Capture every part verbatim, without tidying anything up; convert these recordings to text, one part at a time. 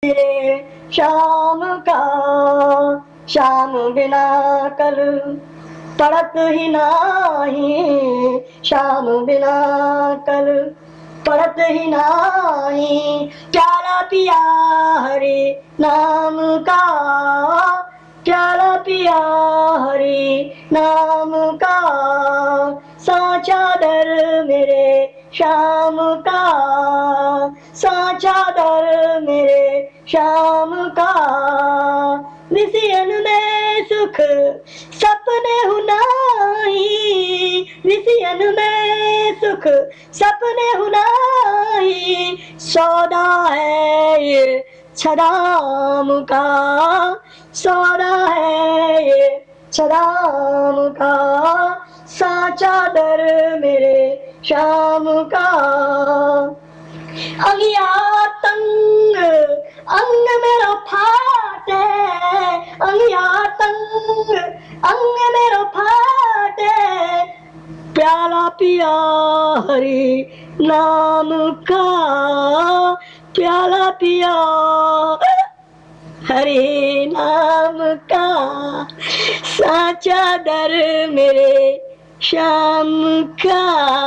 रे शाम का, शाम बिना कल पड़त ही नाही, शाम बिना कल पड़त ही नाही। प्याला पिया हरे नाम का, प्याला पिया हरे नाम का, साचा दर मेरे शाम का, साचा दर मेरे शाम का। विषयन में सुख सपने हुनाई, विषयन में सुख सपने हुनाई। सौदा है ये छदाम का, सौदा है ये छदाम का, साचा दर मेरे शाम का। अंगिया तंग अंग मेरा फाटे, अंगिया तंग अंग मेरा फाटे। प्याला पिया हरि नाम का, प्याला पिया हरि नाम का, साचा दर मेरे शाम का।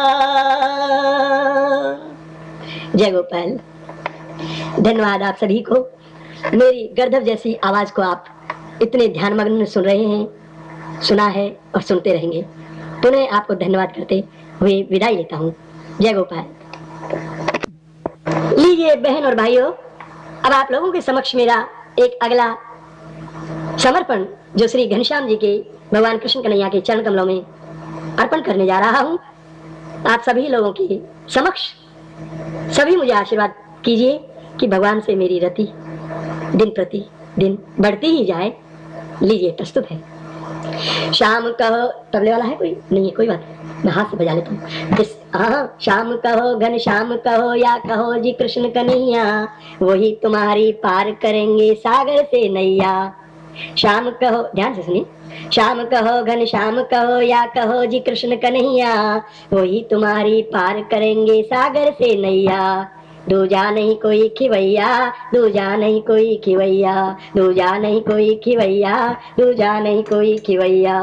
जय गोपाल। धन्यवाद आप सभी को। मेरी गर्दभ जैसी आवाज को आप इतने ध्यानमग्न सुन रहे हैं, सुना है और सुनते रहेंगे। पुनः आपको धन्यवाद करते हुए विदाई लेता हूँ। जय गोपाल। लीजिए बहन और भाइयों, अब आप लोगों के समक्ष मेरा एक अगला समर्पण जो श्री घनश्याम जी के भगवान कृष्ण कन्हैया के चरण कमलों में अर्पण करने जा रहा हूँ। आप सभी लोगों के समक्ष सभी मुझे आशीर्वाद कीजिए कि भगवान से मेरी रति दिन प्रति दिन बढ़ती ही जाए। लीजिए प्रस्तुत है। शाम कहो, तबले वाला है कोई? नहीं है, कोई बात नहीं, मैं हाथ से बजा लेता हूँ। हाँ, शाम कहो घन श्याम कहो या कहो जी कृष्ण कन्हैया, वही तुम्हारी पार करेंगे सागर से नैया। शाम कहो, ध्यान से सुनिए। शाम कहो घन श्याम कहो या कहो जी कृष्ण कन्हैया, वही तुम्हारी पार करेंगे सागर से नैया। दूजा नहीं कोई खिवैया, दूजा नहीं कोई खिवैया, दूजा नहीं कोई खिवैया, दूजा नहीं कोई खिवैया।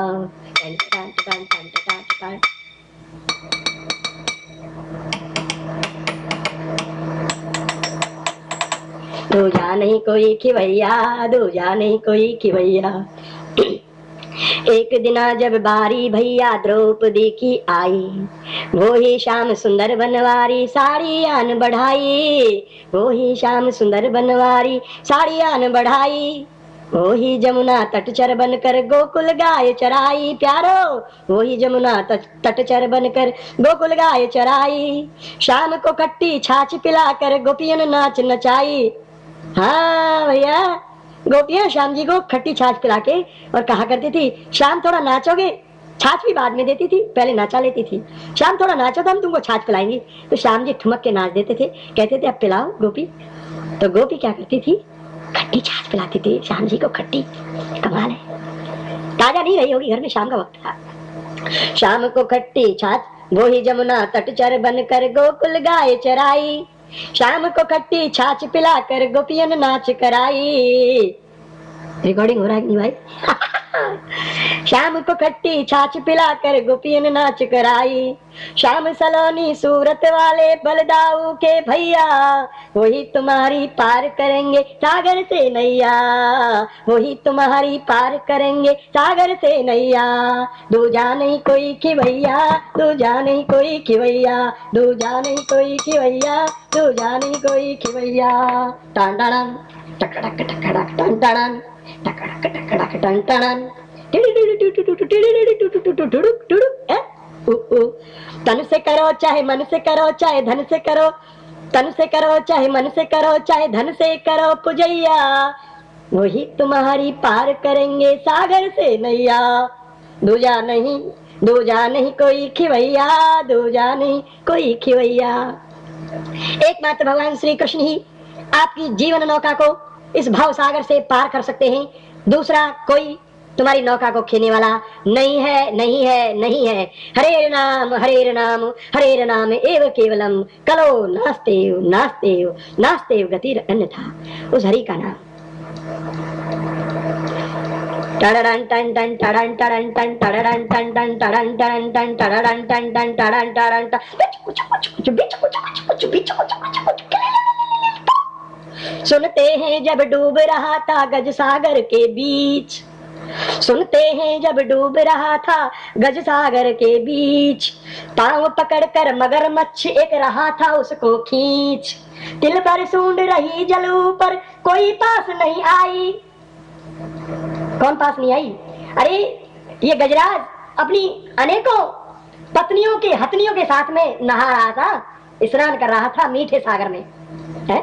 दूजा नहीं कोई खिवैया, दूजा नहीं कोई खिवैया। एक दिना जब बारी भैया द्रौपदी की आई, वो ही श्याम सुंदर बनवारी साड़ी आन बढ़ाई, वो ही श्याम सुंदर बनवारी साड़ी आन बढ़ाई। वो ही जमुना तटचर बनकर गोकुल गाय चराई, प्यारो वो ही जमुना तटचर बनकर गोकुल गाय चराई। शाम को खट्टी छाछ पिलाकर गोपियन नाच नचाई। हाँ भैया, गोपियां श्याम जी को खट्टी छाछ पिला के और कहा करती थी, श्याम थोड़ा नाचोगे? छाछ भी बाद में देती थी, पहले नाचा लेती थी। श्याम थोड़ा नाचो तो हम तुमको छाछ पिलाएंगे। तो श्याम जी ठुमक के नाच देते थे, कहते थे अब पिलाओ गोपी। तो गोपी क्या करती थी? खट्टी छाछ पिलाती थी श्याम जी को। खट्टी कमाल है, ताजा नहीं रही होगी घर में, शाम का वक्त था। शाम को खट्टी छाछ वो ही जमुना तटचर बनकर गोकुल गाय चराई। शाम को खट्टी छाछ पिलाकर गोपियन नाच कराई। रिकॉर्डिंग हो रहा है कि नहीं भाई? शाम को खट्टी छाछ पिलाकर गोपियन नाच कराई। शाम सलोनी सूरत वाले बलदाऊ के भैया, वही तुम्हारी पार करेंगे सागर से नैया, वही तुम्हारी पार करेंगे सागर से नैया। दूजा नहीं कोई खिवैया, दूजा नहीं कोई खिवैया, दूजा नहीं कोई खिवैया, दूजा नहीं कोई खिवैया। टान टान टकड़क टकड़क टान टान टकड़क टकड़क टान टान। तन से करो चाहे मन से करो, चाहे धन से करो, तन से करो चाहे मन से करो, चाहे धन से करो पुजैया, वही तुम्हारी पार करेंगे सागर से नैया। दूजा नहीं, दूजा नहीं कोई खिवैया, दूजा नहीं कोई खिवैया। एकमात्र भगवान श्री कृष्ण ही आपकी जीवन नौका को इस भाव सागर से पार कर सकते हैं। दूसरा कोई तुम्हारी नौका को खेने वाला नहीं है, नहीं है, नहीं है। हरे नाम हरे नाम हरे नाम एव केवलम कलो नास्ते नास्ते नास्ते गतिर अन्यथा। उस हरि का नाम टडडन टन टन टडन टडन टन टडडन टन टन टडन टडन टन टडडन टन टन टडन टडन टन बिच कुछ कुछ कुछ बिच कुछ कुछ कुछ बिच कुछ कुछ कुछ। सुनते हैं जब डूब रहा था गज सागर के बीच, सुनते हैं जब डूब रहा था गज सागर के बीच, पांव पकड़कर मगरमच्छ एक रहा था उसको खींच, तिल पर सूंड रही जलू पर कोई पास नहीं आई। कौन पास नहीं आई? अरे ये गजराज अपनी अनेकों पत्नियों के हथनियों के साथ में नहा रहा था, स्नान कर रहा था मीठे सागर में, है?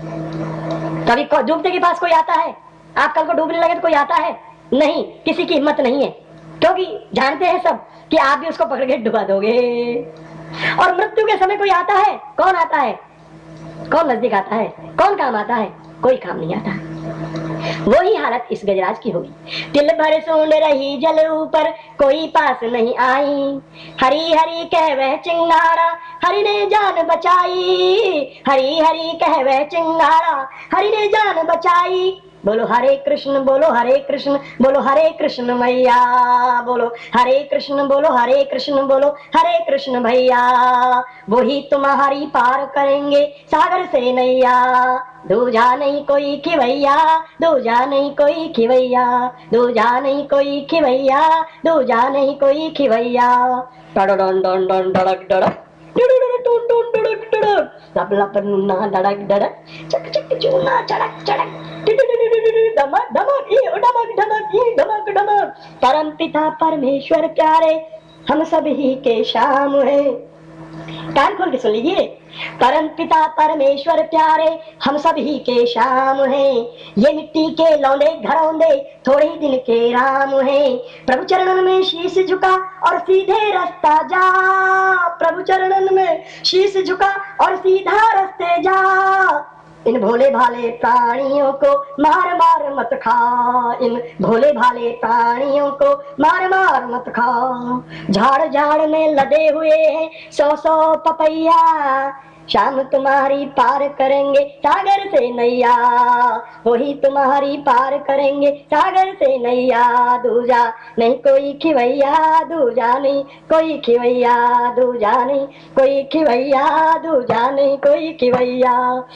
कभी डूबते के पास कोई आता है? आप कल को डूबने लगे तो कोई आता है? नहीं, किसी की हिम्मत नहीं है, क्योंकि जानते हैं सब कि आप भी उसको पकड़ के डुबा दोगे। और मृत्यु के समय कोई आता है? कौन आता है? कौन नजदीक आता है? कौन काम आता है? कोई काम नहीं आता है। वही हालत इस गजराज की होगी। तिल भर सूंड रही जल ऊपर कोई पास नहीं आई, हरी हरी कह वह चिंगारा हरि ने जान बचाई, हरी हरी कह वह चिंगारा हरि ने जान बचाई। बोलो हरे कृष्ण, बोलो हरे कृष्ण, बोलो हरे कृष्ण मैया, बोलो हरे कृष्ण, बोलो हरे कृष्ण, बोलो हरे कृष्ण भैया। वही तुम्हारी पार करेंगे सागर से नैया, दूजा नहीं कोई खिवैया, दूजा नहीं कोई खिवैया, दूजा नहीं कोई खिवैया, दूजा नहीं कोई खिवैया। डडडन डन डन डड़क डड़क डडडन डन डड़क डड़क लप लप नुना डड़क डड़क चक चक चूना चड़क चड़क धमक धमक ये धमक धमक ये धमक धमक। परम पिता परमेश्वर प्यारे हम सभी के शाम है। कान खोल के सुन लीजिए। परम पिता परमेश्वर प्यारे हम सभी के शाम है, ये मिट्टी के लौंडे घरौंदे थोड़े ही दिन के राम है। प्रभु चरणन में शीश झुका और सीधे रास्ता जा, प्रभु चरणन में शीश झुका और सीधा रास्ते जा। इन भोले भाले प्राणियों को मार मार मत खा, इन भोले भाले प्राणियों को मार मार मत खा। झाड़ झाड़ में लदे हुए हैं सौ सौ पपैया, शाम तुम्हारी पार करेंगे सागर से नैया, वही तुम्हारी पार करेंगे सागर से नैया। दूजा नहीं कोई खिवैया, दूजा नहीं कोई खिवैया, दूजा नहीं कोई खिवैया, दूजा नहीं कोई खिवैया।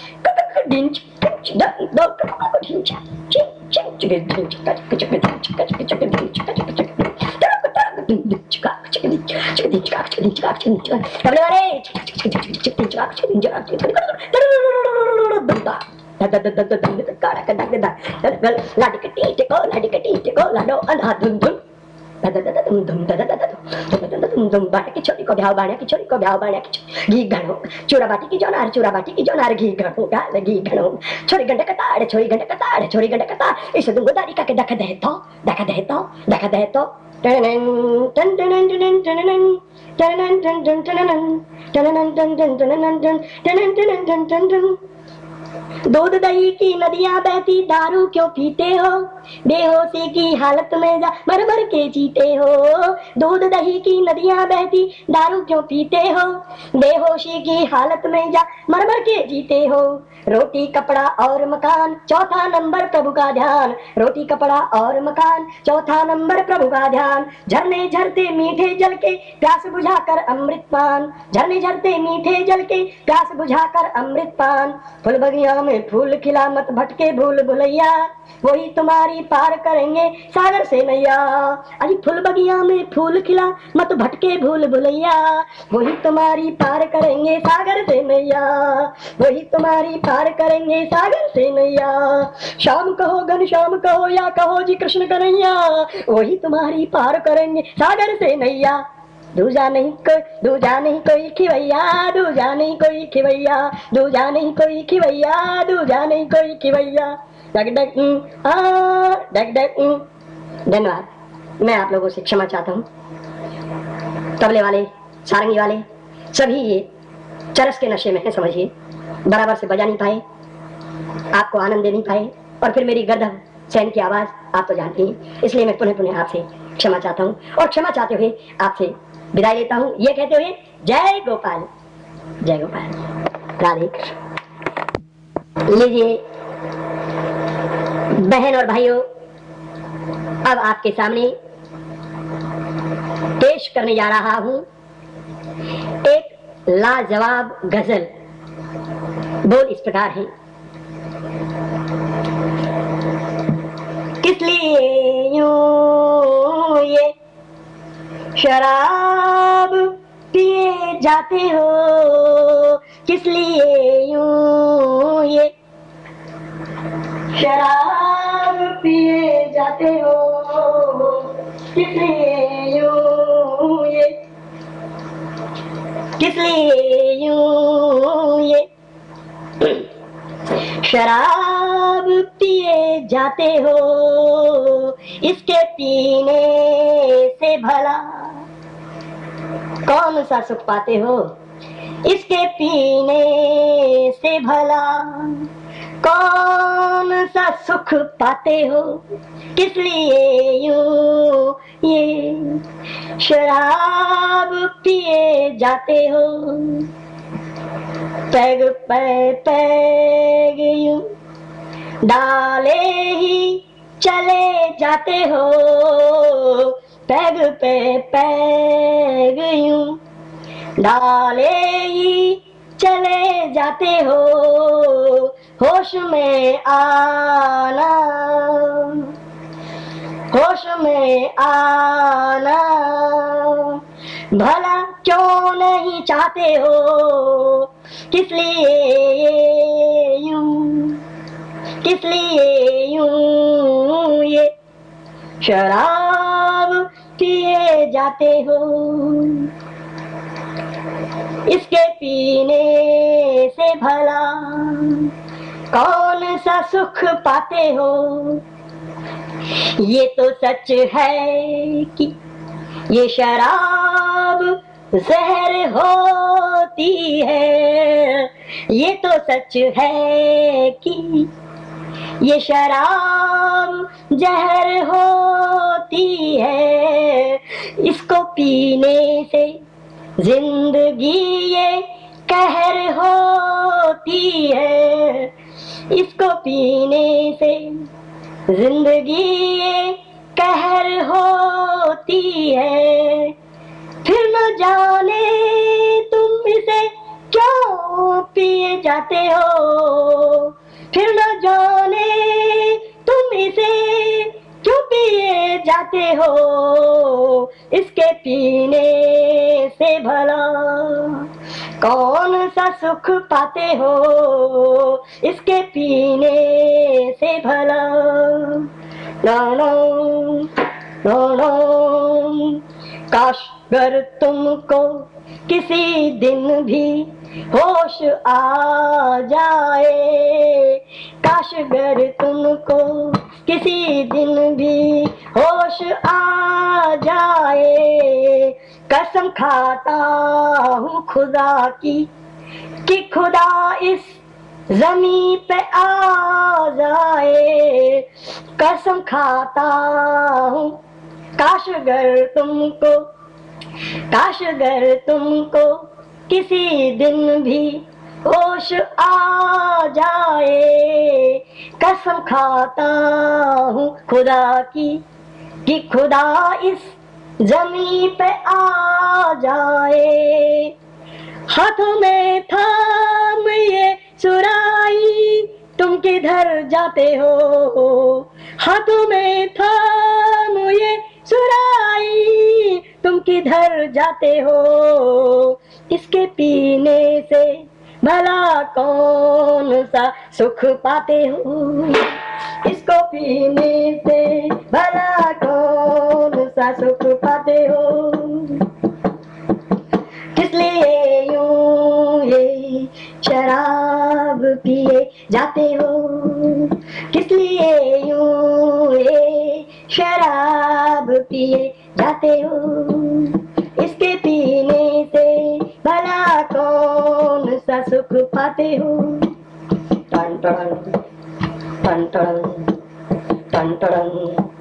बाटी की छोरी को ब्याह बाण्या की छोरी को ब्याह बाण्या की घी घणो चूड़ा बाटी की जोनार चूड़ा बाटी की जोनार घी घणो गाल घी घणो छोरी गंडे कताड़ छोरी गंडे कताड़ छोरी गंडे कताड़ इस दुंगदारी का के दख दे तो दख दे तो दख दे तो टन टन टन टन टन टन टन टन टन टन टन टन टन टन टन टन टन। दूध दही की नदियां बहती दारू क्यों पीते हो, बेहोशी की हालत में जा मर मर के जीते हो। दूध दही की नदियां बहती दारू क्यों पीते हो, बेहोशी की हालत में जा मर मर के जीते हो। रोटी कपड़ा और मकान चौथा नंबर प्रभु का ध्यान, रोटी कपड़ा और मकान चौथा नंबर प्रभु का ध्यान। झरने झरते मीठे जल के प्यास बुझाकर अमृत पान, झरने झरते मीठे जल के प्यास बुझाकर अमृत पान। फूल बगिया में फूल खिला मत भटके भूल भुलैया, वही तुम्हारी पार करेंगे सागर से नैया। अरे फूल बगिया में फूल खिला मत भटके भूल भुलैया, वही तुम्हारी पार करेंगे सागर से नैया, वही तुम्हारी पार करेंगे सागर से नैया। शाम कहो घन श्याम कहो या कहो जी कृष्ण कन्हैया, वही तुम्हारी पार करेंगे सागर से नैया। दूजा नहीं कोई दूजा नहीं कोई खिवैया, दूजा नहीं कोई खिवैया, दूजा नहीं कोई खिवैया, दूजा नहीं कोई खिवैया। डग डग आ डग डग। धन्यवाद। मैं आप लोगों से क्षमा चाहता हूँ। तबले वाले सारंगी वाले सभी ये चरस के नशे में है, समझिए, बराबर से बजा नहीं पाए, आपको आनंद दे नहीं पाए, और फिर मेरी गर्दन सहन की आवाज आप तो जानते हैं, इसलिए मैं पुनः पुनः आपसे क्षमा चाहता हूँ और क्षमा चाहते हुए आपसे विदाई लेता हूँ, ये कहते हुए जय गोपाल, जय गोपाल, राधे कृष्ण। लीजिए बहन और भाइयों, अब आपके सामने पेश करने जा रहा हूँ एक लाजवाब गजल। बोल इस प्रकार है। किस लिए यूं ये शराब पिए जाते हो, किस लिए यूं ये शराब पिए जाते हो, किस लिए यूं ये, किस लिए यूं ये शराब पिए जाते हो, इसके पीने से भला कौन सा सुख पाते हो, इसके पीने से भला कौन सा सुख पाते हो, किस लिए यूं ये शराब पिए जाते हो। पैग पे पैग यूं डाले ही चले जाते हो, पैग पे पैग यूं डाले ही चले जाते हो, होश में आना, होश में आना भला क्यों नहीं चाहते हो, किस लिए यूं, किस लिए यूं ये शराब पिए जाते हो, इसके पीने से भला कौन सा सुख पाते हो। ये तो सच है कि ये शराब जहर होती है, ये तो सच है कि ये शराब जहर होती है, इसको पीने से जिंदगी ये कहर होती है, इसको पीने से जिंदगी ये कहर होती है, फिर न जाने तुम इसे क्यों पिए जाते हो, फिर न जाने तुम इसे क्यों पिए जाते हो, इसके पीने से भला कौन सा सुख पाते हो, इसके पीने से भला। नो नो नो नो काश अगर तुमको किसी दिन भी होश आ जाए, काश अगर तुमको किसी दिन भी होश आ जाए, कसम खाता हूँ खुदा की कि खुदा इस जमीन पे आ जाए, कसम खाता हूँ काश अगर तुमको, काश अगर तुमको किसी दिन भी होश आ जाए, कसम खाता हूँ खुदा की कि खुदा इस जमीन पे आ जाए। हाथों में थाम ये सुराई तुम किधर जाते हो, हाथों में थाम ये सुराई तुम किधर जाते हो, इसके पीने से भला कौन सा सुख पाते हो, इसको पीने से भला कौन सा सुख पाते हो, किस लिए यूं ये शराब पिए जाते हो, किस लिए यूं ये शराब पिए जाते हो, इसके पीने से भला कौन सा सुख पाते हो। टन टन टन टन टन टन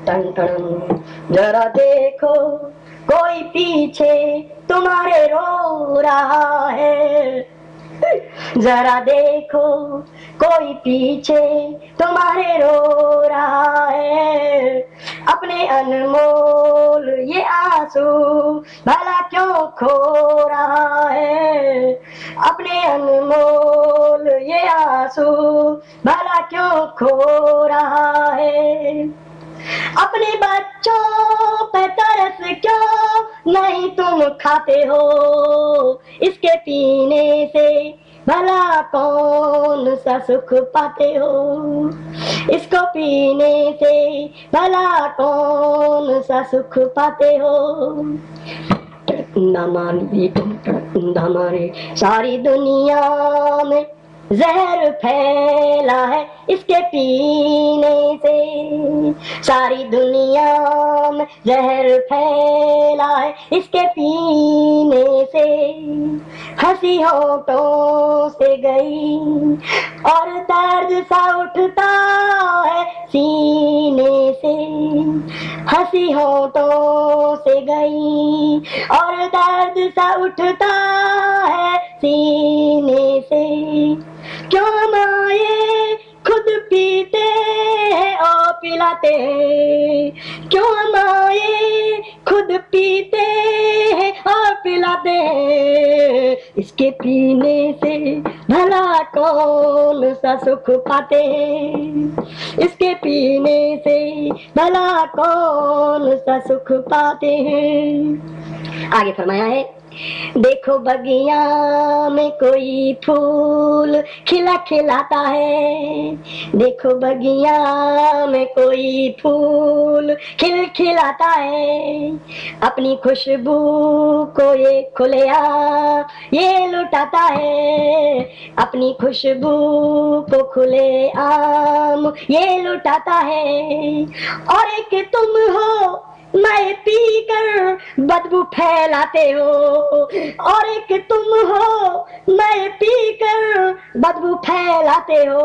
टन टन। जरा देखो कोई पीछे तुम्हारे रो रहा है, जरा देखो कोई पीछे तुम्हारे रो रहा है। अपने अनमोल ये आंसू भला क्यों खो रहा है, अपने अनमोल ये आंसू भला क्यों खो रहा है। अपने बच्चों पे तरस क्यों नहीं तुम खाते हो, इसके पीने से भला कौन सा सुख पाते हो, इसको पीने से भला कौन सा सुख पाते हो। हमारे सारी दुनिया में जहर फैला है इसके पीने से, सारी दुनिया में जहर फैला है इसके पीने से। हंसी होठों से गई और दर्द सा उठता है सीने से, हंसी होठों से गई और दर्द सा उठता है सीने से। क्यों माए खुद पीते हैं और पिलाते हैं, क्यों माए खुद पीते हैं और पिलाते हैं, इसके पीने से भला कौन सा सुख पाते हैं, इसके पीने से भला कौन सा सुख पाते हैं। आगे फरमाया है, देखो बगिया में कोई फूल खिला खिलाता है, देखो बगिया में कोई फूल खिल खिलाता है। अपनी खुशबू को ये खुलेआ ये लुटाता है, अपनी खुशबू को खुले आम ये लुटाता है। और एक तुम हो मैं पी कर बदबू फैलाते हो, और एक तुम हो मैं पी कर बदबू फैलाते हो,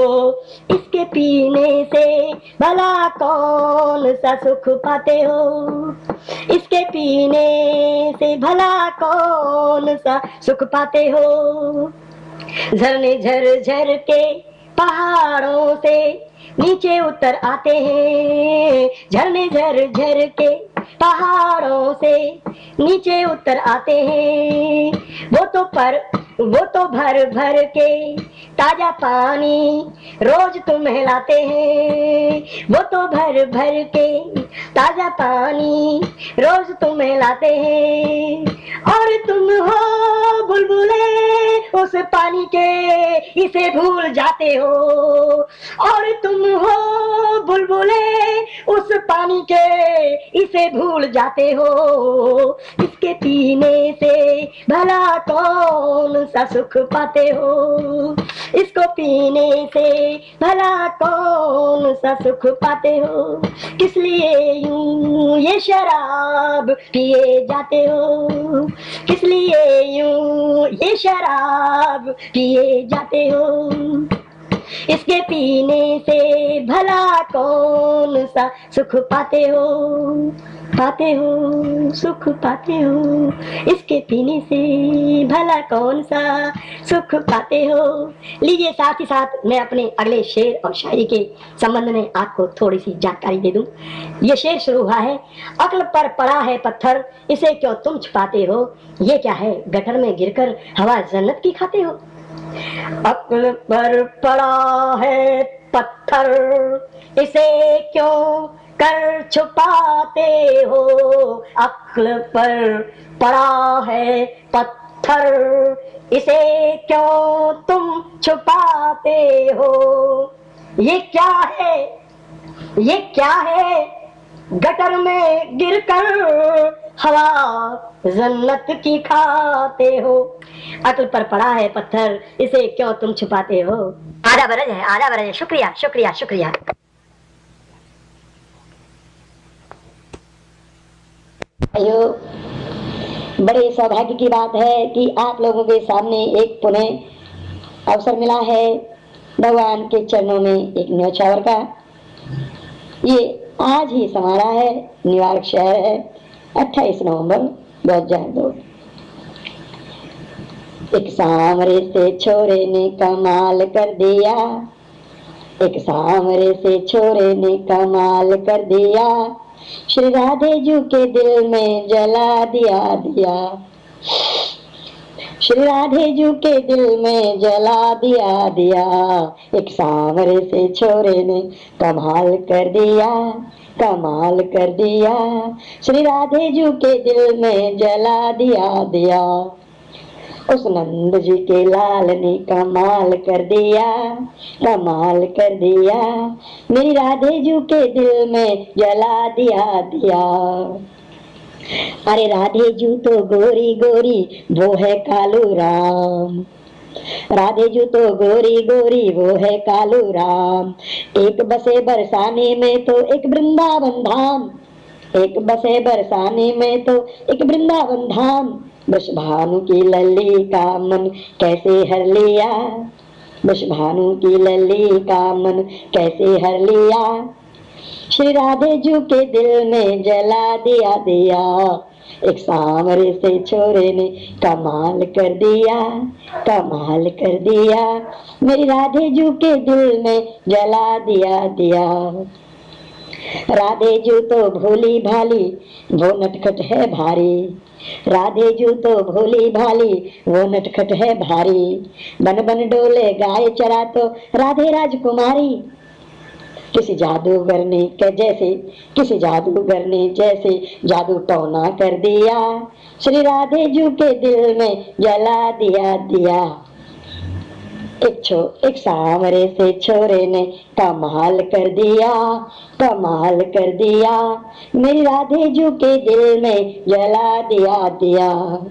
इसके पीने से भला कौन सा सुख पाते हो, इसके पीने से भला कौन सा सुख पाते हो। झरने झर झर के पहाड़ों से नीचे उतर आते हैं, झरने झर झर के पहाड़ों से नीचे उतर आते हैं। वो तो पर वो तो भर भर के ताजा पानी रोज तुम्हें लाते हैं, वो तो भर भर के ताजा पानी रोज तुम्हें लाते हैं। और तुम हो बुलबुले उस पानी के इसे भूल जाते हो, और तुम हो बुलबुले उस पानी के इसे भूल जाते हो, इसके पीने से भला कौन सा सुख पाते हो, इसको पीने से भला कौन सा सुख पाते हो। किस लिए यूं ये शराब पिए जाते हो, किस लिए यूं ये शराब पिए जाते हो, इसके पीने से भला कौन सा सुख पाते हो, पाते हो सुख पाते हो, इसके पीने से भला कौन सा सुख पाते हो। लीजिए साथ ही साथ मैं अपने अगले शेर और शायरी के संबंध में आपको थोड़ी सी जानकारी दे दूं। ये शेर शुरू हुआ है, अक्ल पर पड़ा है पत्थर इसे क्यों तुम छुपाते हो, ये क्या है गटर में गिरकर हवा जन्नत की खाते हो। अक्ल पर पड़ा है पत्थर इसे क्यों कर छुपाते हो, अक्ल पर पड़ा है पत्थर इसे क्यों तुम छुपाते हो। ये क्या है ये क्या है गटर में गिरकर हवा जन्नत की खाते हो, अक्ल पर पड़ा है पत्थर इसे क्यों तुम छुपाते हो। आधा बरज है आधा बरज है। शुक्रिया शुक्रिया शुक्रिया। अयो बड़े सौभाग्य की बात है कि आप लोगों के सामने एक पुनः अवसर मिला है भगवान के चरणों में एक न्यौछावर का। ये आज ही समारा है, न्यूयॉर्क शहर है, अट्ठाईस नवंबर दो हजार दो। एक सांवरे से छोरे ने कमाल कर दिया, एक सांवरे से छोरे ने कमाल कर दिया, श्री राधे जू के दिल में जला दिया दिया, श्री राधे जू के दिल में जला दिया दिया। एक सांवरे से छोरे ने कमाल कर दिया, कमाल कर दिया, श्री राधे जू के दिल में जला दिया दिया। उस नंद जी के लाल ने कमाल कर दिया, कमाल कर दिया, मेरी राधे जू के दिल में जला दिया दिया। अरे राधे जू तो गोरी गोरी वो है कालू राम, राधे जू तो गोरी गोरी वो है कालू राम। एक बसे बरसाने में तो एक वृंदावन धाम, एक बसे बरसाने में तो एक वृंदावन धाम। वृषभानु की लली का मन कैसे हर लिया, वृषभानु की लली का मन कैसे हर लिया, श्री राधे जू के दिल में जला दिया दिया। एक सांवरे से छोरे ने कमाल कर दिया, कमाल कर दिया, मेरी राधे जू के दिल में जला दिया दिया। राधे जू तो भोली भाली वो नटखट है भारी, राधे जू तो भोली भाली वो नटखट है भारी। बन बन डोले गाय चरा तो राधे राजकुमारी, किसी जादूगर ने के जैसे, किसी जादूगर ने जैसे जादू टोना कर दिया, श्री राधे जू के दिल में जला दिया दिया। एक छो एक सांवरे से छोरे ने कमाल कर दिया, कमाल कर दिया, मेरी राधे जू के दिल में जला दिया दिया।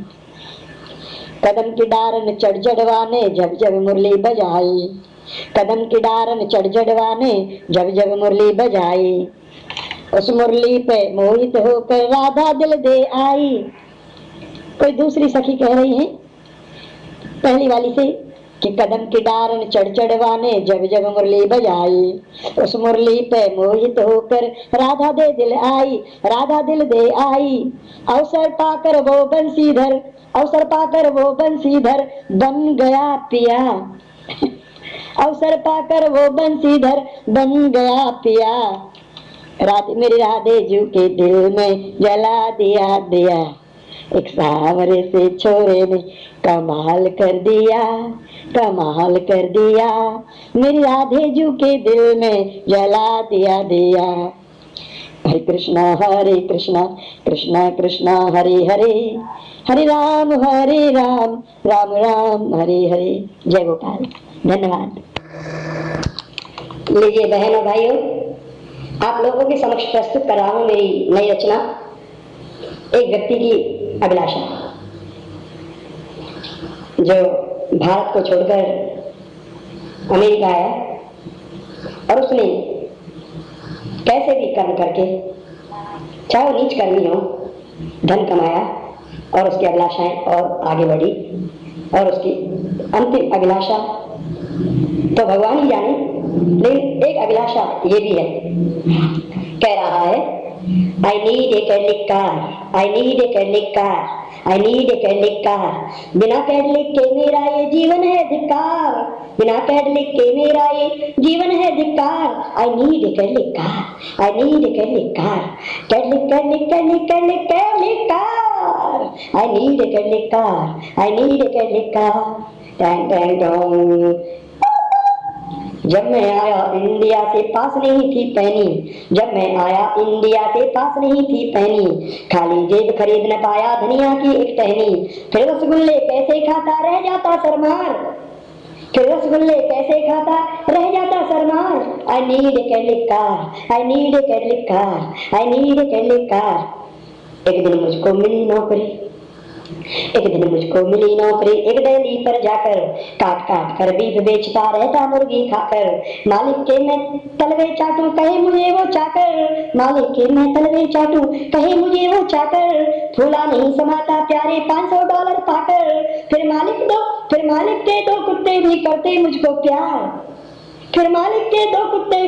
कदम की डारन चढ़ जड़वाने जब जब मुरली बजाई, कदम की डारन चढ़ जड़वाने जब जब मुरली बजाई, उस मुरली पे मोहित होकर राधा दिल दे आई। कोई दूसरी सखी कह रही है पहली वाली से कि कदम की डारन चढ़ चढ़वाने जब जब मुरली बजाई, उस मुरली पे मोहित होकर राधा दे दिल आई, राधा दिल दे आई। अवसर पाकर वो बंसीधर, अवसर पाकर वो बंसीधर बन गया पिया, अवसर पाकर वो बंसीधर बन गया पिया। राधे मेरी राधे जू के दिल में जला दिया दिया। एक सांवरे से छोरे ने कमाल कर दिया, कमाल कर दिया, मेरी राधे जू के दिल में जला दिया दिया। हरे कृष्णा हरे कृष्णा कृष्णा कृष्णा हरे हरे, हरे राम हरे राम राम राम हरे हरे। जय गोपाल। धन्यवाद। लीजिए बहनों भाइयों, आप लोगों के समक्ष प्रस्तुत कर रहा हूँ मेरी नई रचना, एक व्यक्ति की अभिलाषा, जो भारत को छोड़कर अमेरिका आया और उसने कैसे भी कर्म करके, चाहे वो नीच कर्मी हो, धन कमाया और उसकी अभिलाषाएं और आगे बढ़ी, और उसकी अंतिम अभिलाषा तो भगवान ही जाने, लेकिन एक अभिलाषा ये भी है, कह रहा है I need a Cadillac car, I need a Cadillac car, I need a Cadillac car, बिना कैडलिक के मेरा ये जीवन है धिक्कार, बिना कैडलिक के मेरा ये जीवन है धिक्कार। I need a Cadillac car, I need a Cadillac car, Cadillac Cadillac Cadillac Cadillac Cadillac car, I need a Cadillac car, I need a Cadillac car, टैंग टैंग टोंग। जब मैं आया इंडिया से पास नहीं थी पैनी, जब मैं आया इंडिया से पास नहीं थी पैनी, खाली जेब खरीद न पाया धनिया की एक टहनी, फिर रसगुल्ले कैसे खाता रह जाता सरमार, फिर रसगुल्ले कैसे खाता रह जाता सरमार। I need a Cadillac car, I need a Cadillac car, I need a Cadillac car. एक दिन मुझको मिली नौकरी, एक दिन मुझको मिली नौकरी, एक डेयरी पर जाकर काट काट कर बीफ बेचता रहता मुर्गी खाकर। मालिक के मैं तलवे चाटू कहे मुझे वो चाकर, मालिक के मैं तलवे चाटू कहे मुझे वो चाकर। फूला नहीं समाता प्यारे पाँच सौ डॉलर पाकर, फिर मालिक दो फिर मालिक के दो कुत्ते भी करते मुझको प्यार, फिर मालिक के दो कुत्ते भी करते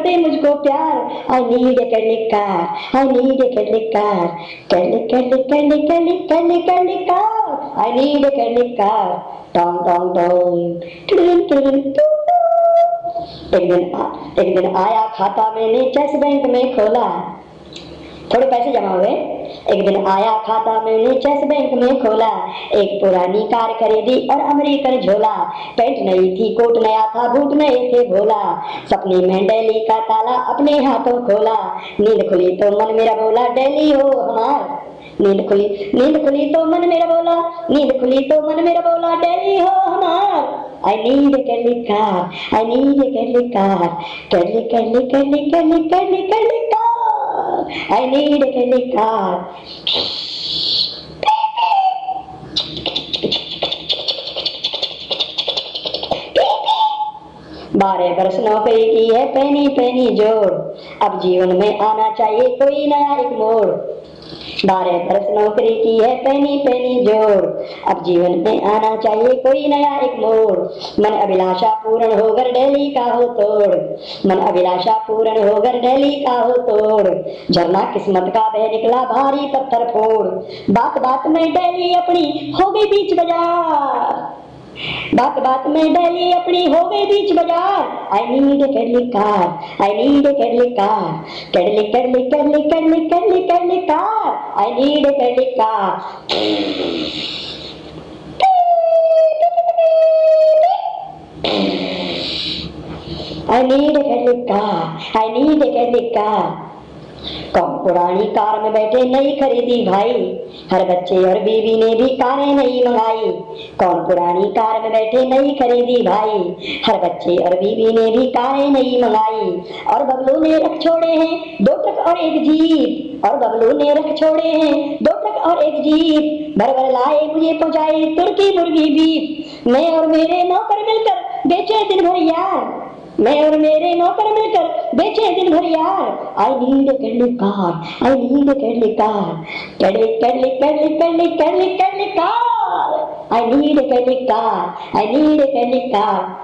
करते मुझको प्यार। I need a Cadillac car, I need a Cadillac car, Cadillac Cadillac Cadillac Cadillac Cadillac Cadillac car, I need a Cadillac car. टोंग टोंग टोंग टिडिन टिडिन टू। एक दिन आ, एक दिन आया खाता मैंने चेस बैंक में खोला, थोड़े पैसे जमा हुए। एक दिन आया खाता मैंने चेस बैंक में खोला, एक पुरानी कार खरीदी और अमेरिकन झोला। पैंट नई थी, कोट नया था, बूट नए थे भोला। सपने में दिल्ली का ताला अपने हाथों खोला। नींद खुली तो मन मेरा बोला दिल्ली हो हमार। नींद खुली नींद खुली तो मन मेरा बोला, नींद खुली तो मन मेरा बोला दिल्ली हो हमार। I need a Cadillac car, I need a Cadillac car, Cadillac Cadillac Cadillac Cadillac Cadillac Cadillac car, I need a Cadillac car. बारह बरस नौकरी की है पैनी पैनी जोड़, अब जीवन में आना चाहिए कोई नया एक मोड़। बारह बरस नौकरी की है पैनी पैनी जोड़, अब जीवन में आना चाहिए कोई नया एक मोड़। मन अभिलाषा पूर्ण होकर दिल्ली का हो तोड़, मन अभिलाषा पूर्ण होकर दिल्ली का हो तोड़। झरना किस्मत का बह निकला भारी पत्थर फोड़, बात बात में दिल्ली अपनी हो गई बीच बाजार, बात बात में दिल्ली अपनी हो गई बीच बाजार। I need a Cadillac car, I need a Cadillac car, Cadillac Cadillac Cadillac Cadillac Cadillac Cadillac car, I need a Cadillac car. I need a Cadillac car, I need a Cadillac car. कौन पुरानी car में बैठे नई खरीदी भाई, हर बच्चे और बीवी ने भी कारें नई मंगाई। कौन पुरानी कार में बैठे नई खरीदी भाई, हर बच्चे और बीवी ने भी कारें नई मंगाई। और बबलू ने रख छोड़े हैं दो ट्रक और एक जीप, और बबलू ने रख छोड़े हैं दो ट्रक और एक जीप। भर भर लाए मुझे पहुंचाई तुर्की मुर्गी बीफ, मैं और मेरे नौकर मिलकर बेचे दिन भर यार, मैं और मेरे नौकर मिलकर बेचे दिन भर यार। I need a Cadillac car, I need a Cadillac car, Cadillac Cadillac Cadillac Cadillac Cadillac Cadillac car, I need a Cadillac car, I need a Cadillac car.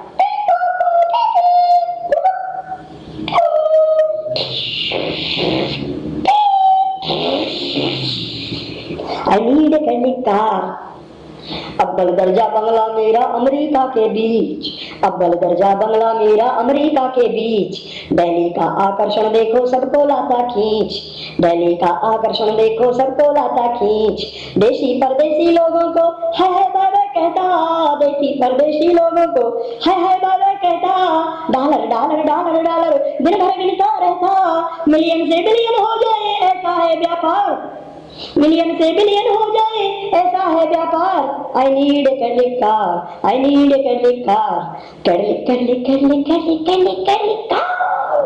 I need a Cadillac car. अव्वल दर्जा बंगला मेरा America के बीच, अव्वल दर्जा बंगला मेरा America के बीच। दिल्ली का आकर्षण देखो सबको लाता खींच, दिल्ली का आकर्षण देखो सबको लाता खींच। देशी परदेशी लोगों को हाय हाय बाबा कहता, देशी परदेशी लोगों को हाय हाय बाबा कहता। डॉलर डॉलर डॉलर डॉलर दिन भर गिनता रहता, मिलियन से बिलियन हो जाए ऐसा है व्यापार, मिलियन से बिलियन हो जाए ऐसा है व्यापार। I need a Cadillac car, I need a Cadillac car, Cadillac Cadillac Cadillac Cadillac Cadillac Cadillac car.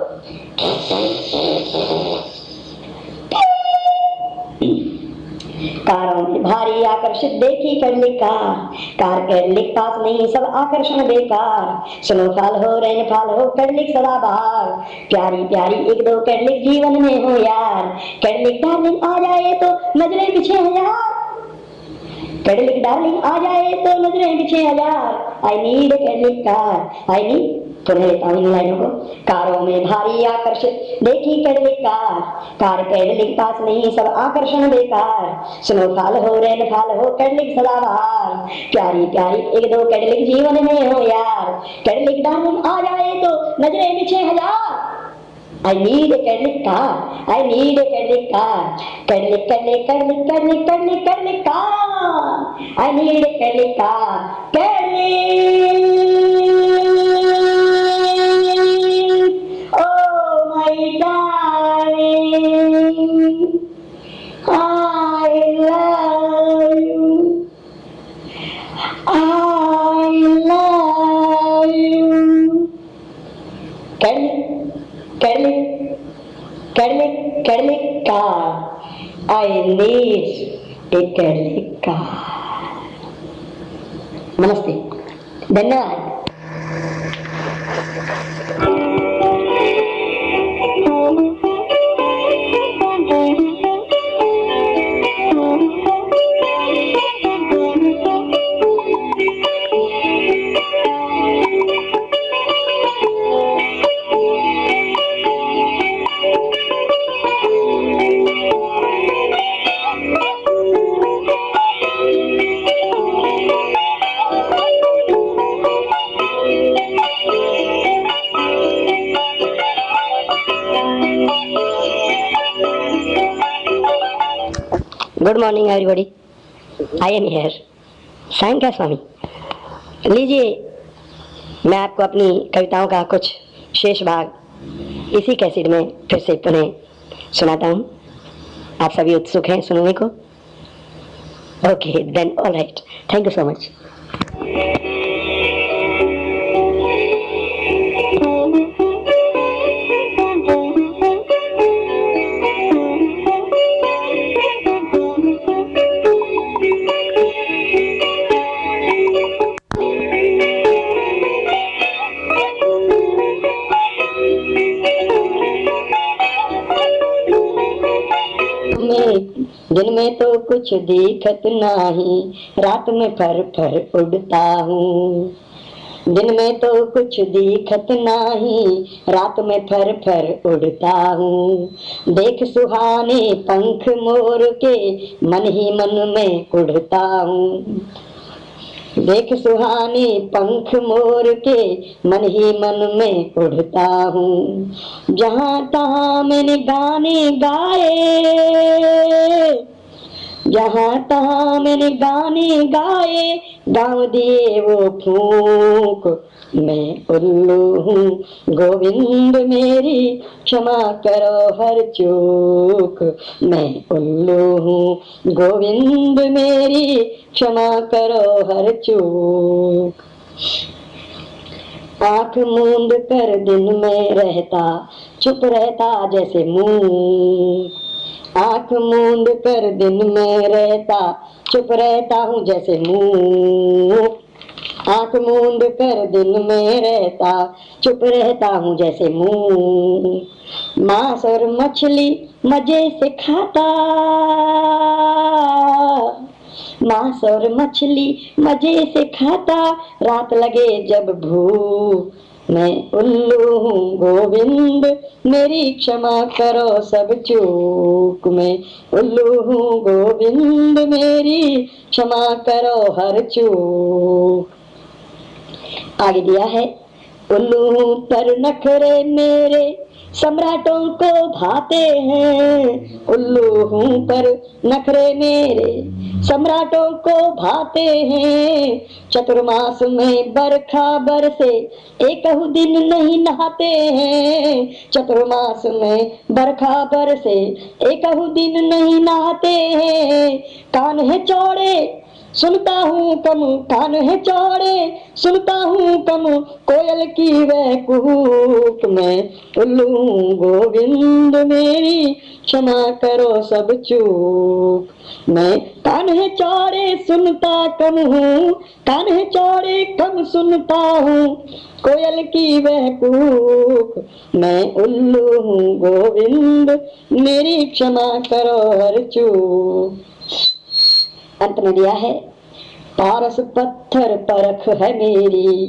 कारों में भारी आकर्षित देखी कैडलिक कार, कार कैडलिक पास नहीं सब आकर्षण बेकार। सुनो फाल हो रैन फाल हो कैडलिक सदा बहार, प्यारी प्यारी एक दो कैडलिक जीवन में हो यार। कैडलिक डार्लिंग आ जाए तो नजरें पीछे हजार, कैडलिक डार्लिंग आ जाए तो नजरें पीछे हजार। I need a Cadillac car, I need सुन लेता हूँ इन लाइनों को। कारों में भारी आकर्षित देखी कैडलिक कार, कार कैडलिक पास नहीं सब आकर्षण बेकार। सुनो फाल हो रैन फाल हो कैडलिक सदा बहार, प्यारी प्यारी एक दो कैडलिक जीवन में हो यार। कैडलिक डार्लिंग आ जाए तो नजरें पीछे हजार। I need a Cadillac car, I need a Cadillac car, Cadillac Cadillac Cadillac Cadillac Cadillac Cadillac car, I need a Cadillac car, Cadillac. Oh my darling, I love you, I love you. Cadillac. Cadillac, Cadillac, Cadillac car. I need a Cadillac car. Namaste. धन्यवाद। Good morning everybody, I am here Sankhya Swami. लीजिए, मैं आपको अपनी कविताओं का कुछ शेष भाग इसी कैसेट में फिर से पुनः सुनाता हूँ। आप सभी उत्सुक हैं सुनने को? Okay then, all right, thank you so much. दिन में तो कुछ दिखत नाही, रात में फर फर उड़ता हूँ। दिन में तो कुछ दिखत नाही, रात में फर फर उड़ता हूँ। देख सुहाने पंख मोर के, मन ही मन में उड़ता हूँ। देख सुहाने पंख मोर के, मन ही मन में उड़ता हूँ। जहाँ तहाँ मैंने गाने गाए, जहाँ तहाँ मैंने गाने गाए, गाँव दिए वो फूंक। मैं उल्लू हूँ गोविंद मेरी क्षमा करो हर चूक। मैं उल्लू हूँ गोविंद मेरी क्षमा करो हर चूक। आँख मूंद कर दिन में रहता, चुप रहता जैसे मूक। आँख मूंद कर दिन में रहता, चुप रहता हूँ जैसे मूक। आँख मूंद कर दिन में रहता, चुप रहता हूँ जैसे मूक। मांस और मछली मजे से खाता, मांस और मछली मजे से खाता, रात लगे जब भूख। मैं उल्लू हूँ गोविंद मेरी क्षमा करो सब चूक। मैं उल्लू हूँ गोविंद मेरी क्षमा करो हर चूक। आगे दिया है, उल्लू हूँ पर नखरे मेरे सम्राटों को भाते हैं। उल्लू हूँ पर नखरे मेरे सम्राटों को भाते हैं। चतुर्मास में बरखा बरसे, एक दिन नहीं नहाते हैं। चतुर्मास में बरखा बरसे, एक दिन नहीं नहाते हैं। कान है चौड़े सुनता हूँ कम, कान है चौड़े सुनता हूँ कम, कोयल की वह कूक। मैं उल्लू गोविंद मेरी क्षमा करो सब चूक। मैं कान है चौड़े सुनता कम हूँ, कान है चौड़े कम सुनता हूँ, कोयल की वह कूक। मैं उल्लू हूँ गोविंद मेरी क्षमा करो हर चूक। अंत में दिया है, पारस पत्थर परख है मेरी,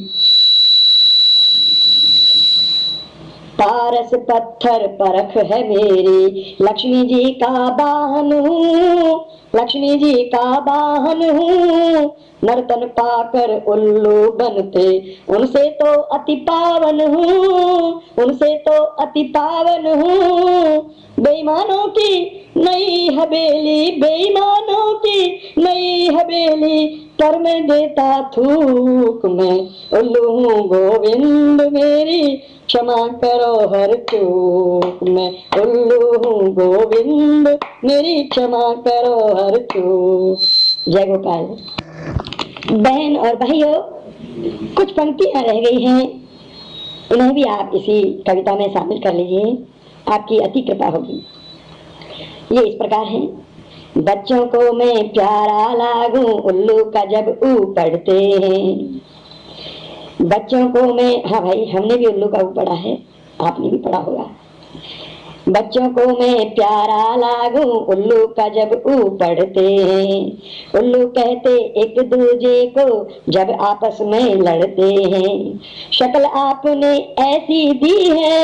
पारस पत्थर परख है मेरी, लक्ष्मी जी का वाहन हूँ, लक्ष्मी जी का वाहन हूँ। नर्तन पाकर उल्लू बनते, उनसे तो अति पावन हूँ, उनसे तो अति पावन हूँ। बेईमानों की नई हवेली, बेईमानों की नई हवेली, पर मैं देता थूक। मैं उल्लू हूँ गोविंद मेरी क्षमा करो हर चूक। मैं उल्लू हूँ गोविंद मेरी क्षमा करो हर चूक। जय गोपाल। बहन और भाइयों, कुछ पंक्तियां रह गई हैं, इन्हें भी आप इसी कविता में शामिल कर लीजिए, आपकी अति कृपा होगी। ये इस प्रकार है, बच्चों को मैं प्यारा लागू उल्लू का जब ऊ पढ़ते हैं। बच्चों को मैं, हाँ भाई हमने भी उल्लू का ऊ पढ़ा है, आपने भी पढ़ा होगा। बच्चों को मैं प्यारा लागू उल्लू का जब ऊ पढ़ते हैं। उल्लू कहते एक दूजे को जब आपस में लड़ते हैं। शक्ल आपने ऐसी दी है,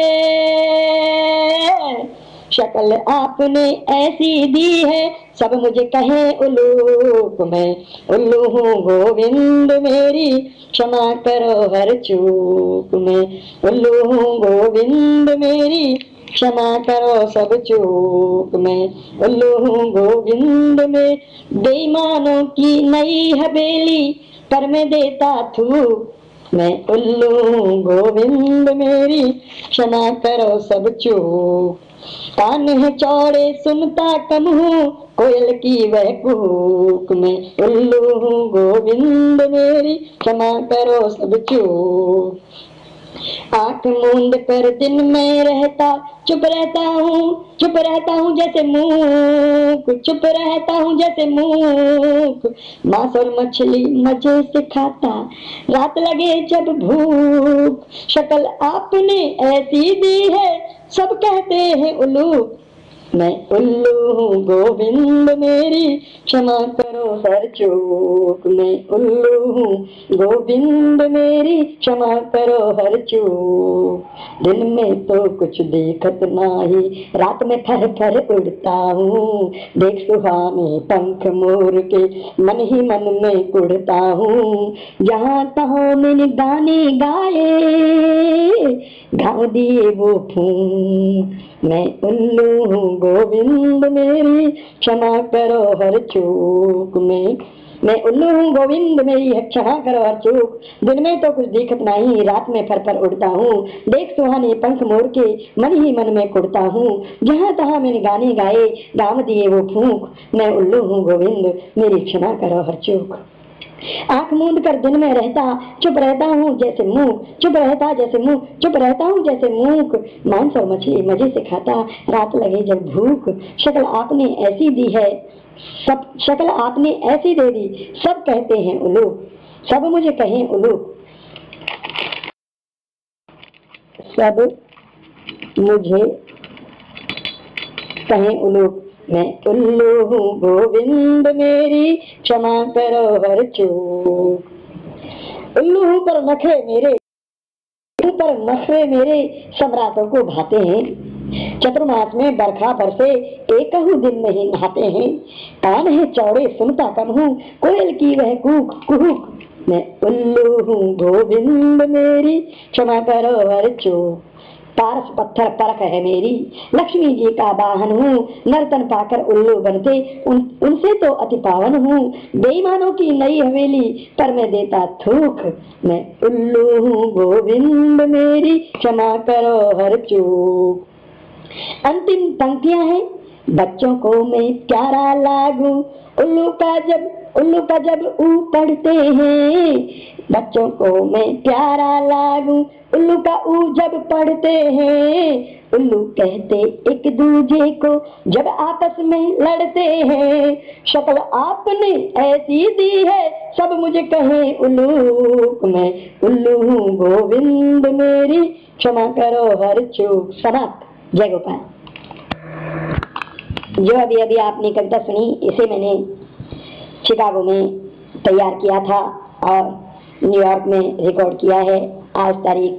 शक्ल आपने ऐसी दी है, सब मुझे कहे उल्लू। मैं उल्लू हूँ गोविंद मेरी क्षमा करो हर चूक। मैं उल्लू हूँ गोविंद मेरी क्षमा करो सब चूक। मैं उल्लू हूँ गोविंद में बेईमानों की नई हवेली पर मैं देता थूक। मैं उल्लू हूँ गोविंद मेरी क्षमा करो सब चूक। कान है चौड़े सुनता कम हूँ कोयल की वह कूक। मैं उल्लू हूँ गोविंद मेरी क्षमा करो सब चूक। आंख मूंद कर दिन में रहता चुप रहता हूँ चुप रहता हूँ जैसे मूक। चुप रहता हूँ जैसे मूक। मांस और मछली मजे से खाता रात लगे जब भूख। शक्ल आपने ऐसी दी है सब कहते हैं उल्लू। मैं उल्लू हूँ गोविंद मेरी क्षमा करो हर चूक। मैं उल्लू हूँ गोविंद मेरी क्षमा करो हर चूक। दिन में तो कुछ देखत नाही रात में फर फर उड़ता हूँ। देख सुहाने पंख मोर के मन ही मन में उड़ता हूँ। जहाँ तहाँ मैंने गाने गाए गाँव दिए वो फूल। मैं उल्लू हूँ गोविंद मेरी क्षमा करो हर चूक। में मैं उल्लू हूँ गोविंद मेरी क्षमा करो हर चूक। दिन में तो कुछ दिखत नहीं रात में फर फर उड़ता हूँ। देख सुहाने पंख मोर के मन ही मन में कुड़ता हूँ। जहाँ तहाँ मैंने गाने गाए गाँव दिए वो फूंक। मैं उल्लू हूँ गोविंद मेरी क्षमा करो हर चूक। आंख मूंद कर दिन में रहता चुप रहता हूँ जैसे मूक। चुप रहता जैसे मूक चुप रहता हूँ जैसे मूक। मांस और मछली मजे से खाता रात लगे जब भूख। शक्ल आपने ऐसी दी है सब शक्ल आपने ऐसी दे दी सब कहते हैं उल्लू। सब मुझे कहें उल्लू सब मुझे कहें उल्लू। मैं उल्लू हूँ गोविंद मेरी क्षमा करो हर चूक। उल्लू हूँ पर नखरे मेरे पर नखरे मेरे सम्राटों को भाते हैं। चतुर्मास में बरखा बरसे एक दिन नहीं नहाते हैं। कान है चौड़े सुनता कम हूँ कोयल की वह कूक कुहूक। मैं उल्लू हूँ गोविंद मेरी क्षमा करो हर चूक। पारस पत्थर परख है मेरी लक्ष्मी जी का वाहन हूँ। नर्तन पाकर उल्लू बनते उन, उनसे तो अति पावन हूँ। बेईमानों की नई हवेली पर मैं देता थूक। मैं उल्लू हूँ गोविंद मेरी क्षमा करो हर चूक। अंतिम पंक्तियां हैं। बच्चों को मैं प्यारा लागू उल्लू का जब उल्लू का जब ऊ पढ़ते हैं। बच्चों को मैं प्यारा लागू उल्लू का ऊ जब पढ़ते हैं। उल्लू कहते एक दूजे को जब आपस में लड़ते हैं। शक्ल आपने ऐसी दी है सब मुझे कहे उल्लू। मैं उल्लू हूँ गोविंद मेरी क्षमा करो हर चूक। समाप्त। जय गोपाल। जो अभी अभी आपने कविता सुनी इसे मैंने शिकागो में तैयार किया था और न्यूयॉर्क में रिकॉर्ड किया है। आज तारीख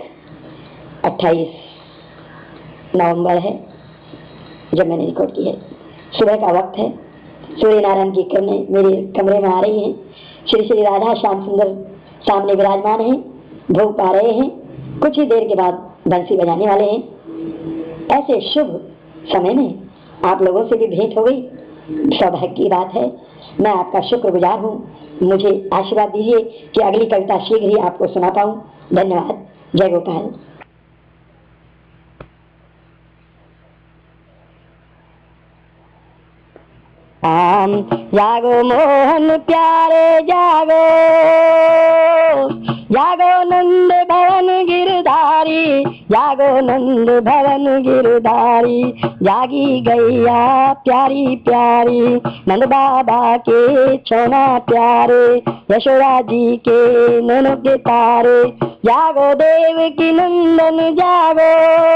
अट्ठाईस नवंबर है जब मैंने रिकॉर्ड की है। सुबह का वक्त है। सूर्य नारायण की किरणें मेरे कमरे में आ रही हैं। श्री श्री राधा श्याम सुंदर सामने विराजमान हैं, भोग पा रहे हैं। कुछ ही देर के बाद बंसी बजाने वाले हैं। ऐसे शुभ समय में आप लोगों से भी भेंट हो गई, सौभाग्य की बात है। मैं आपका शुक्रगुजार हूँ। मुझे आशीर्वाद दीजिए कि अगली कविता शीघ्र ही आपको सुना पाऊँ। धन्यवाद। जय गोपाल। आम जागो मोहन प्यारे जागो, जागो नंद भवन गिरधारी, जागो नंद भवन गिरधारी। जागी गैया प्यारी प्यारी नंद बाबा के छोना प्यारे, यशोदा जी के नैनों के तारे। जागो देव की नंदन जागो,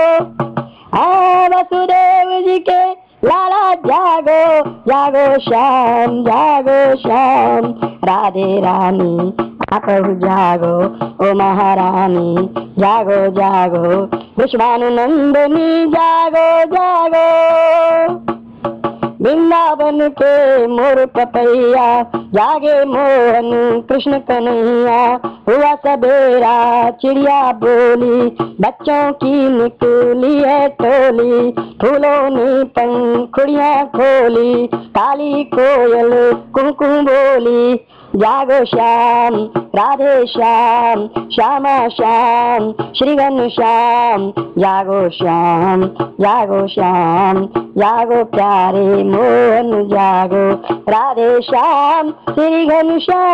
आ वसुदेव जी के लाला जागो, जागो श्याम जागो श्याम। राधे रानी आप जागो ओ महारानी, जागो जागो विश्वानंदनी जागो जागो। वृंदा वृंदावन के मोर पपैया, जागे मोहन कृष्ण कन्हैया। हुआ सबेरा चिड़िया बोली, बच्चों की निकली है टोली। फूलों ने पंखुड़ियां खोली, काली कोयल कुहू बोली। जागो श्याम राधे श्याम, श्यामा श्याम श्री घनश्याम। जागो श्याम जागो श्याम, जागो प्यारे मोहन जागो। राधे श्याम श्री घनश्याम,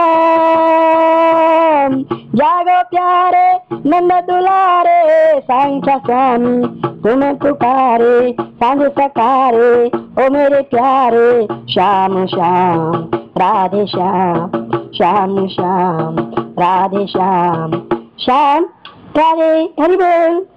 जागो प्यारे नंद दुलारे। सांख्या स्वामी तुम्हें पुकारे, सांझ सकारे ओ मेरे प्यारे। श्याम श्याम राधे श्याम, श्याम श्याम राधे श्याम, श्याम राधे। हरि बोल।